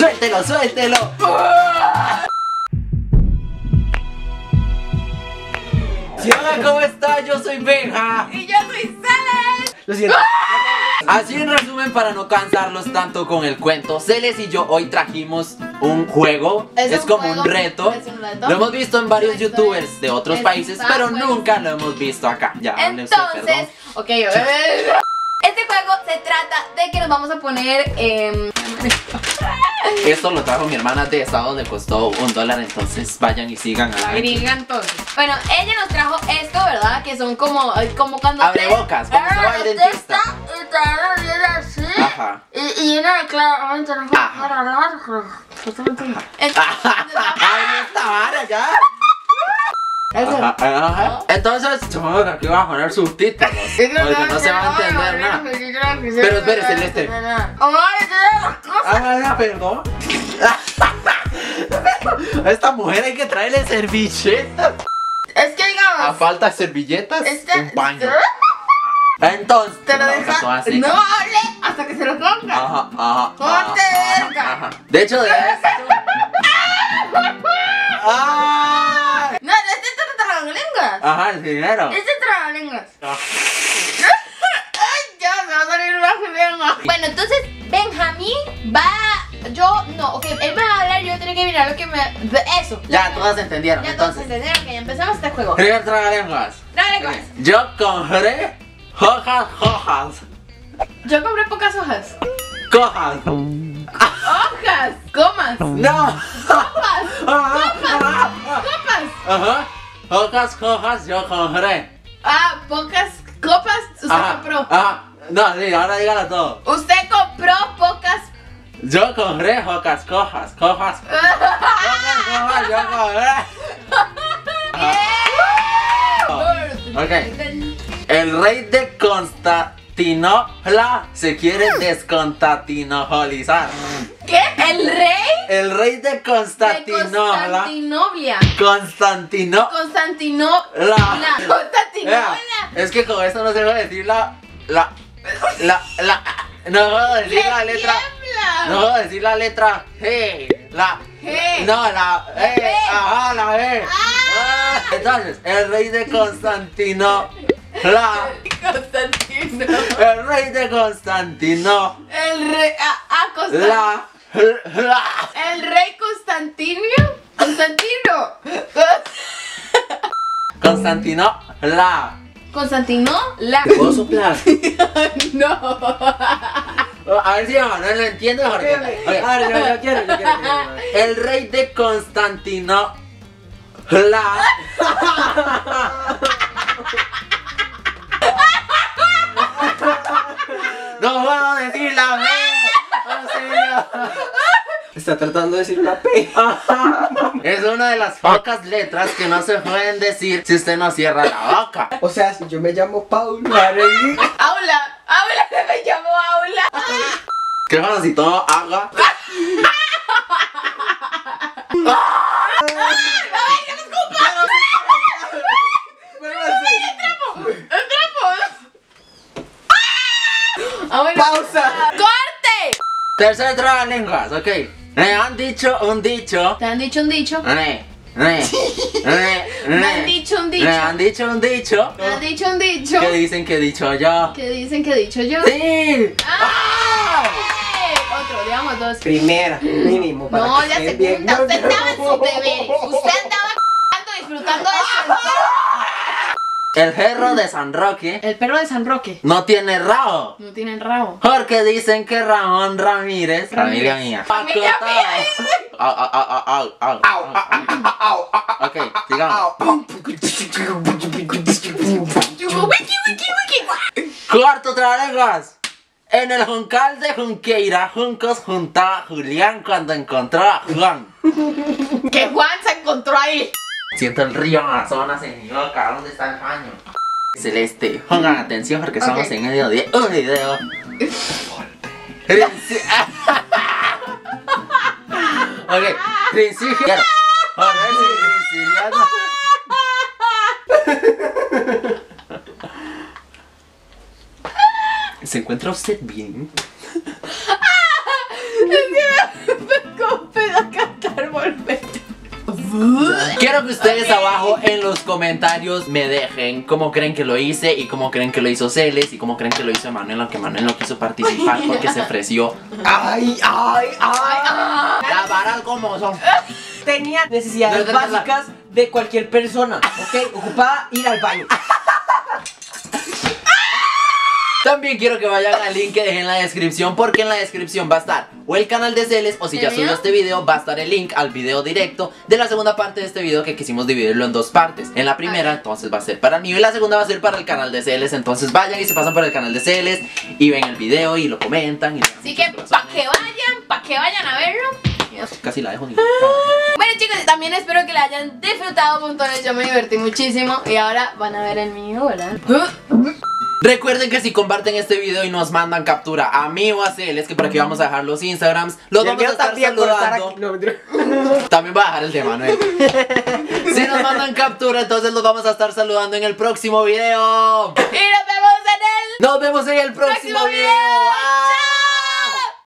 ¡Suéltelo, suéltelo! ¿Sí, hola, ¿cómo estás? Yo soy Benja. Y yo soy Celes. Lo siento. Así en resumen, para no cansarlos tanto con el cuento, Celes y yo hoy trajimos un juego. Es como un reto. Lo hemos visto en varios youtubers de otros países, pero nunca lo hemos visto acá. Ya, entonces, ok, este juego se trata de que nos vamos a poner esto lo trajo mi hermana de Estados, le costó $1, entonces vayan y sigan a agregan entonces. Bueno, ella nos trajo esto, ¿verdad? Que son como cuando abrebocas, como se va al dentista. Así. Ajá. Y una claramente no ¡Ay, esta vara ya! Ajá, ajá. Entonces, supongo que aquí va a poner subtítulos, porque no se va a entender nada. Pero espere, Celeste. Ah, perdón. A esta mujer hay que traerle servilletas. Es que digamos, A falta de servilletas, un paño. Entonces, te lo dejas. No hable hasta que se lo ponga. Ajá, ajá. Ponte verga. Ajá. De hecho, de esto. ¡Ay! No, este es trabalenguas. Ajá, el dinero. Este es trabalenguas. Ay, ya me va a salir una lengua. Bueno, entonces Benjamín va. Yo no, ok, él me va a hablar, yo tengo que mirar lo que me. Eso. Ya, todas entendieron. Ya todos Entonces, entendieron que ya empezamos este juego. primer trabalenguas. Trabalenguas. Yo compré hojas. Yo compré pocas hojas. Cojas. Hojas. Comas. No. Copas. Ajá. Copas. Hojas, yo compré. Ah, pocas copas. Usted compró. Ajá. No, sí, ahora dígalo todo. Usted compró pocas. Yo compré cojas. Yo compré. Ok. El rey de Constantinopla se quiere desconstantinopolizar. ¿Qué? ¿El rey? El rey de De Constantinopla. Constantinopla. Constantinopla. Constantinopla. Es que con esto no se puede decir no puedo decir la letra. No puedo decir la letra G. G. No, la E. Ajá, la E. Ah. Entonces, el rey de Constantinopla. Constantino. El rey de Constantino. El rey. El rey Constantino. Constantino. La. ¿Puedo soplar? No. A ver si Manuel lo entiende, Jorge. Okay. A ver, yo quiero. El rey de Constantino. No puedo decir la B. Está tratando de decir una P. Es una de las pocas letras que no se pueden decir si usted no cierra la boca. O sea, si yo me llamo Paula. Aula, me llamo Aula. ¿Qué pasa si todo haga? ¡Pausa! ¡Corte! Tercer trabalenguas, ok. Me han dicho un dicho. ¿Te han dicho un dicho? Me Me han dicho un dicho. Me han dicho un dicho. Me han dicho un dicho. ¿Qué dicen que he dicho yo? ¿Qué dicen que he dicho yo? ¡Sí! ¡Ah! Otro, digamos dos. Primera, mínimo. Para No, que ya esté bien. segunda. Usted estaba en su deber. Usted andaba disfrutando de su. El perro de San Roque El perro de San Roque. no tiene rabo. No tienen rabo. Porque dicen que Ramón Ramírez, familia mía. Familia mía, Ok, sigamos. Cuarto trabalenguas. En el juncal de Junqueira, Juncos juntaba a Julián cuando encontró a Juan. Que Juan se encontró ahí. Siento el río Amazonas en mi boca. ¿Dónde está el baño? Celeste, pongan atención porque estamos en medio de un video. Ok, principio. A ver si ¿Se encuentra usted bien? Es que me Quiero que ustedes abajo en los comentarios me dejen cómo creen que lo hice y cómo creen que lo hizo Celes y cómo creen que lo hizo Emanuel, aunque Emanuel no quiso participar porque se ofreció. Ay. La vara como son. Tenía necesidades básicas de cualquier persona, ¿ok? Ocupada ir al baño. También quiero que vayan al link que dejé en la descripción, porque en la descripción va a estar o el canal de Celes, o si ya subió este video, va a estar el link al video directo de la segunda parte de este video, que quisimos dividirlo en dos partes. En la primera, entonces, va a ser para el mío, y la segunda va a ser para el canal de Celes. Entonces vayan y se pasan por el canal de Celes y ven el video y lo comentan y así que para que vayan a verlo. Casi la dejo ni. Bueno, chicos, también espero que la hayan disfrutado montones. Yo me divertí muchísimo. Y ahora van a ver el mío, ¿verdad? Recuerden que si comparten este video y nos mandan captura a mí o a Celes, que por aquí vamos a dejar los Instagrams, los vamos a estar saludando. También va a dejar el de Manuel. Si nos mandan captura, entonces los vamos a estar saludando en el próximo video. Y nos vemos en el próximo video.